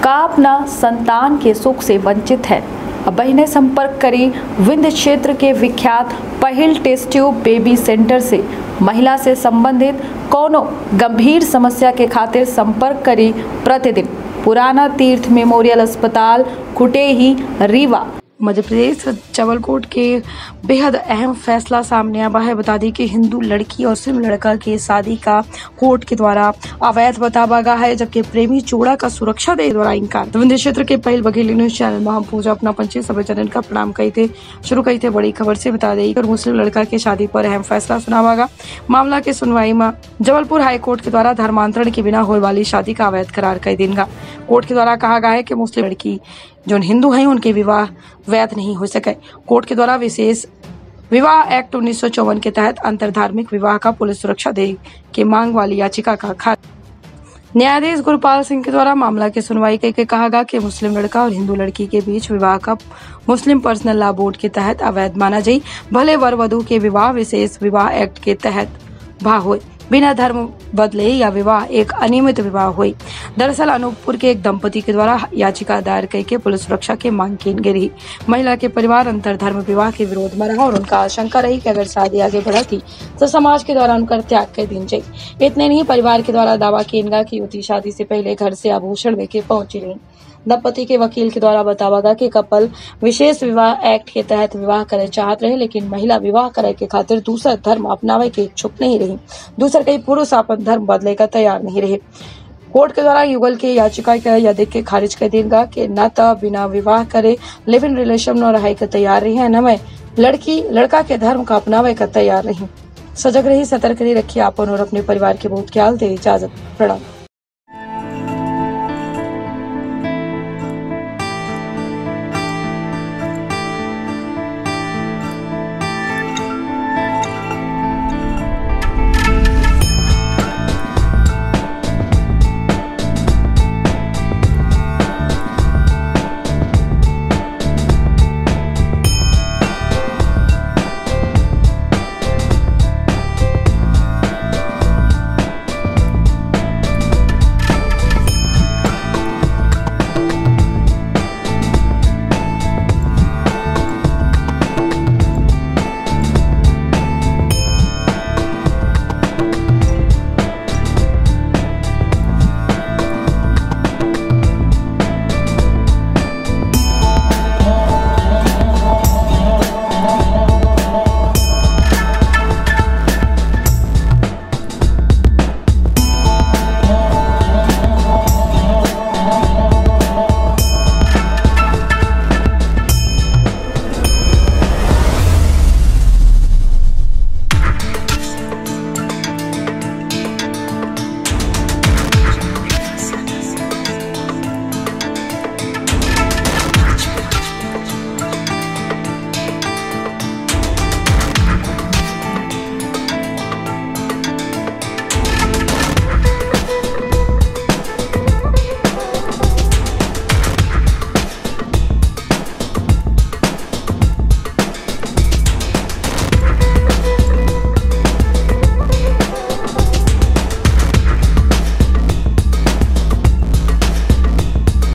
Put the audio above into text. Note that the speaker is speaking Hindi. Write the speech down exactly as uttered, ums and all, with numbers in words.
का अपना संतान के सुख से वंचित है। अब बहनें संपर्क करी विंध्य क्षेत्र के विख्यात पहिल टेस्ट ट्यूब बेबी सेंटर से। महिला से संबंधित कोनो गंभीर समस्या के खातिर संपर्क करी प्रतिदिन पुराना तीर्थ मेमोरियल अस्पताल कुटेही रीवा। मध्य प्रदेश जबलपुर के बेहद अहम फैसला सामने आया है। बता दें कि हिंदू लड़की और मुस्लिम लड़का की शादी का कोर्ट के द्वारा अवैध बताया गया है, जबकि प्रेमी जोड़ा का सुरक्षा दे द्वारा इनकार। विंध्य क्षेत्र के पहल वकील न्यूज चैनल में हम पूजा अपना पंचे सभी चरण का प्रणाम कही थे शुरू कही थे। बड़ी खबर से बता दें और मुस्लिम लड़का की शादी पर अहम फैसला सुनावागा। मामला की सुनवाई में जबलपुर हाई कोर्ट के द्वारा धर्मांतरण के बिना होने वाली शादी का अवैध करार कर देगा। कोर्ट के द्वारा कहा गया है कि मुस्लिम लड़की जो हिंदू हैं उनके विवाह वैध नहीं हो सके। कोर्ट के द्वारा विशेष विवाह एक्ट उन्नीस सौ चौवन के तहत अंतरधार्मिक विवाह का पुलिस सुरक्षा दे के मांग वाली याचिका का खारिज। न्यायाधीश गुरपाल सिंह के द्वारा मामला की सुनवाई करके कहा गया कि मुस्लिम लड़का और हिंदू लड़की के बीच विवाह का मुस्लिम पर्सनल लॉ बोर्ड के तहत अवैध माना जाये, भले वर वधु के विवाह विशेष विवाह एक्ट के तहत भा हो, बिना धर्म बदले या विवाह एक अनियमित विवाह हुई। दरअसल अनूपपुर के एक दंपति के द्वारा याचिका दायर करके पुलिस सुरक्षा की मांग की गई। महिला के परिवार अंतरधर्म विवाह के विरोध में रहा और उनका आशंका रही कि अगर शादी आगे बढ़ती तो समाज के द्वारा उनका त्याग कर दी जाए। इतने नहीं, परिवार के द्वारा दावा किया कि युवती शादी से पहले घर से आभूषण लेके पहुंची रही। दंपति के वकील के द्वारा बतावा गया कि कपल विशेष विवाह एक्ट के तहत विवाह करे चाहत रहे, लेकिन महिला विवाह करे के खातिर दूसरा धर्म अपनावे के इच्छुक नहीं रही। दूसर कई पुरुष अपन धर्म बदले का तैयार नहीं रहे। कोर्ट के द्वारा युगल के याचिका के यादिक के खारिज कर देगा कि न तो बिना विवाह करे लिव इन रिलेशन न रहे के तैयार रही है, न मैं लड़की लड़का के धर्म का अपनावे का तैयार रही। सजग रही, सतर्क रही, रखिए अपन और अपने परिवार के बहुत ख्याल दे। इजाजत, प्रणाम।